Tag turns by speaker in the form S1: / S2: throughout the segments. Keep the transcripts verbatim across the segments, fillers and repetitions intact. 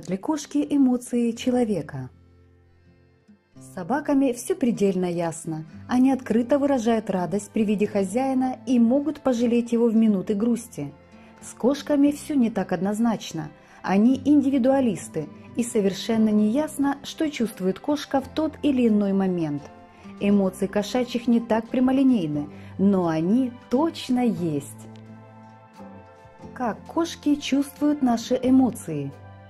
S1: Понимают ли кошки эмоции человека? С собаками все предельно ясно. Они открыто выражают радость при виде хозяина и могут пожалеть его в минуты грусти. С кошками все не так однозначно. Они индивидуалисты, и совершенно не ясно, что чувствует кошка в тот или иной момент. Эмоции кошачьих не так прямолинейны, но они точно есть. Как кошки чувствуют наши эмоции?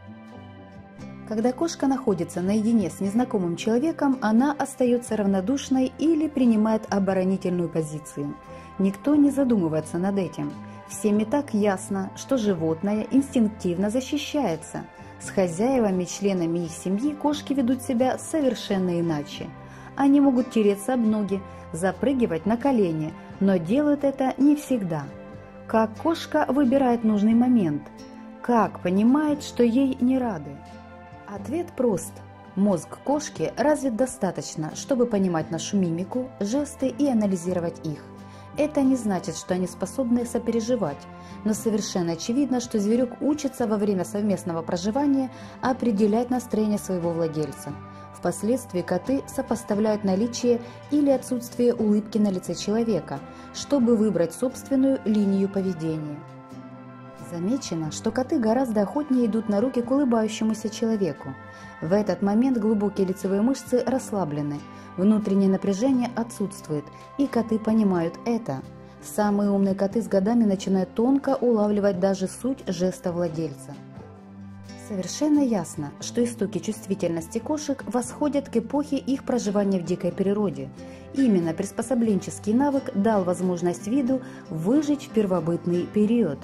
S1: Когда кошка находится наедине с незнакомым человеком, она остается равнодушной или принимает оборонительную позицию. Никто не задумывается над этим. Всем и так ясно, что животное инстинктивно защищается. С хозяевами, членами их семьи кошки ведут себя совершенно иначе. Они могут тереться об ноги, запрыгивать на колени, но делают это не всегда. Как кошка выбирает нужный момент? Как понимает, что ей не рады? Ответ прост. Мозг кошки развит достаточно, чтобы понимать нашу мимику, жесты и анализировать их. Это не значит, что они способны сопереживать, но совершенно очевидно, что зверек учится во время совместного проживания определять настроение своего владельца. Впоследствии коты сопоставляют наличие или отсутствие улыбки на лице человека, чтобы выбрать собственную линию поведения. Замечено, что коты гораздо охотнее идут на руки к улыбающемуся человеку. В этот момент глубокие лицевые мышцы расслаблены, внутреннее напряжение отсутствует, и коты понимают это. Самые умные коты с годами начинают тонко улавливать даже суть жеста владельца. Совершенно ясно, что истоки чувствительности кошек восходят к эпохе их проживания в дикой природе. Именно приспособленческий навык дал возможность виду выжить в первобытный период.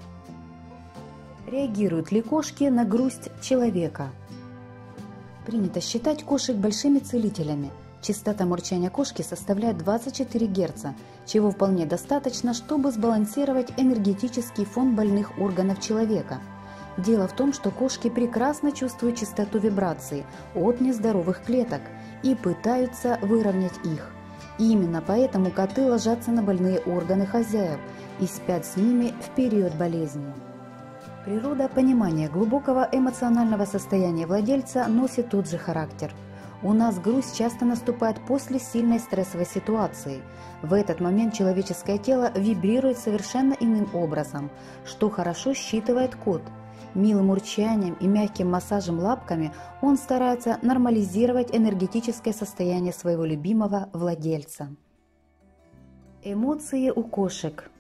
S1: Реагируют ли кошки на грусть человека? Принято считать кошек большими целителями. Частота мурчания кошки составляет двадцать четыре герца, чего вполне достаточно, чтобы сбалансировать энергетический фон больных органов человека. Дело в том, что кошки прекрасно чувствуют частоту вибраций от нездоровых клеток и пытаются выровнять их. Именно поэтому коты ложатся на больные органы хозяев и спят с ними в период болезни. Природа понимания глубокого эмоционального состояния владельца носит тот же характер. У нас грусть часто наступает после сильной стрессовой ситуации. В этот момент человеческое тело вибрирует совершенно иным образом, что хорошо считывает кот. Милым урчанием и мягким массажем лапками он старается нормализировать энергетическое состояние своего любимого владельца. Эмоции у кошек.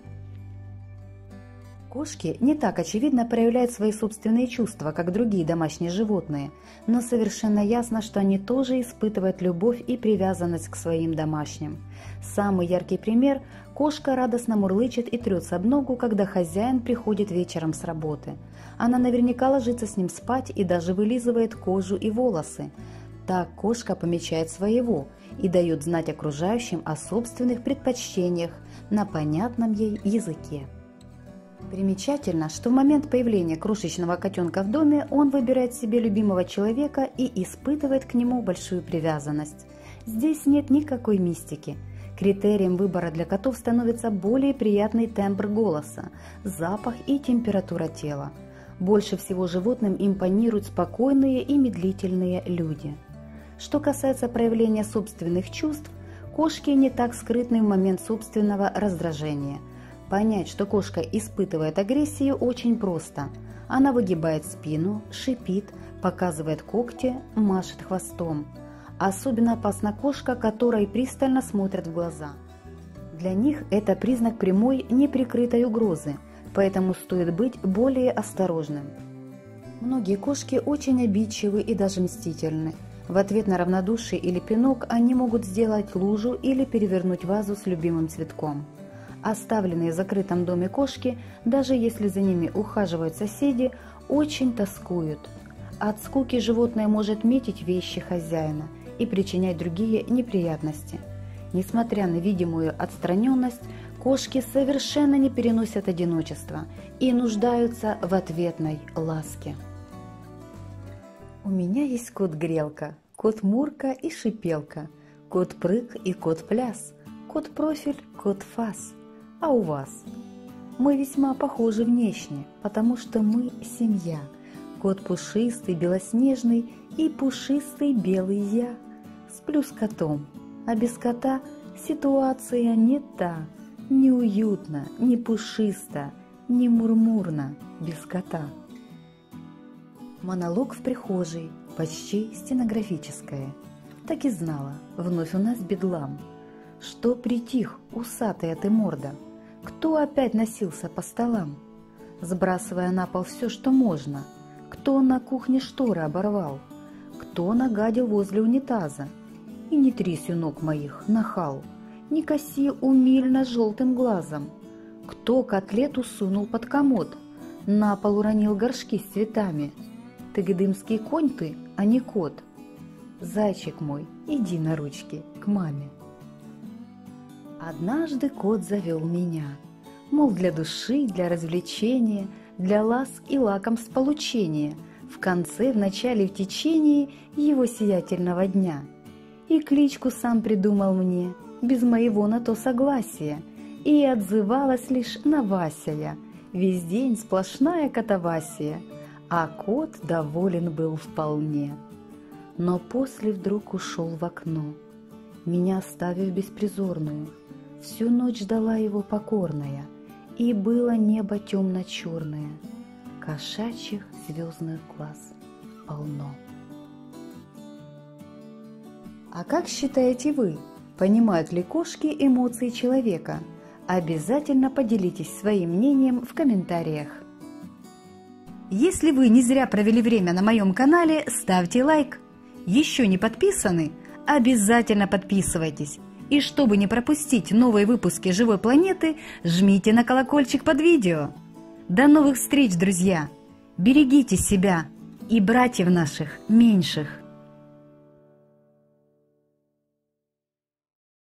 S1: Кошки не так очевидно проявляют свои собственные чувства, как другие домашние животные, но совершенно ясно, что они тоже испытывают любовь и привязанность к своим домашним. Самый яркий пример – кошка радостно мурлычет и трется об ногу, когда хозяин приходит вечером с работы. Она наверняка ложится с ним спать и даже вылизывает кожу и волосы. Так кошка помечает своего и дает знать окружающим о собственных предпочтениях на понятном ей языке. Примечательно, что в момент появления крошечного котенка в доме он выбирает себе любимого человека и испытывает к нему большую привязанность. Здесь нет никакой мистики. Критерием выбора для котов становится более приятный тембр голоса, запах и температура тела. Больше всего животным импонируют спокойные и медлительные люди. Что касается проявления собственных чувств, кошки не так скрытны в момент собственного раздражения. Понять, что кошка испытывает агрессию, очень просто. Она выгибает спину, шипит, показывает когти, машет хвостом. Особенно опасна кошка, которой пристально смотрят в глаза. Для них это признак прямой, неприкрытой угрозы, поэтому стоит быть более осторожным. Многие кошки очень обидчивы и даже мстительны. В ответ на равнодушие или пинок они могут сделать лужу или перевернуть вазу с любимым цветком. Оставленные в закрытом доме кошки, даже если за ними ухаживают соседи, очень тоскуют. От скуки животное может метить вещи хозяина и причинять другие неприятности. Несмотря на видимую отстраненность, кошки совершенно не переносят одиночество и нуждаются в ответной ласке. У меня есть кот Грелка, кот Мурка и Шипелка, кот Прыг и кот Пляс, кот Профиль, кот Фас. А у вас? Мы весьма похожи внешне, потому что мы семья. Кот пушистый, белоснежный и пушистый белый я. Сплю с котом, а без кота ситуация не та. Неуютно, не пушисто, не мурмурно без кота. Монолог в прихожей, почти стенографическое. Так и знала, вновь у нас бедлам. Что притих, усатая ты морда? Кто опять носился по столам, сбрасывая на пол все, что можно? Кто на кухне шторы оборвал? Кто нагадил возле унитаза? И не трись у ног моих, нахал, не коси умильно желтым глазом. Кто котлету сунул под комод, на пол уронил горшки с цветами? Ты гдымский конь ты, а не кот. Зайчик мой, иди на ручки к маме. Однажды кот завел меня, мол, для души, для развлечения, для ласк и лакомств получения, в конце, в начале, в течение его сиятельного дня. И кличку сам придумал мне, без моего на то согласия, и отзывалась лишь на Вася я, весь день сплошная катавасия, а кот доволен был вполне. Но после вдруг ушел в окно, меня оставив беспризорную. Всю ночь ждала его покорная, и было небо темно-черное, кошачьих звездных глаз полно. А как считаете вы, понимают ли кошки эмоции человека? Обязательно поделитесь своим мнением в комментариях. Если вы не зря провели время на моем канале, ставьте лайк. Еще не подписаны? Обязательно подписывайтесь. И чтобы не пропустить новые выпуски «Живой планеты», жмите на колокольчик под видео. До новых встреч, друзья! Берегите себя и братьев наших меньших.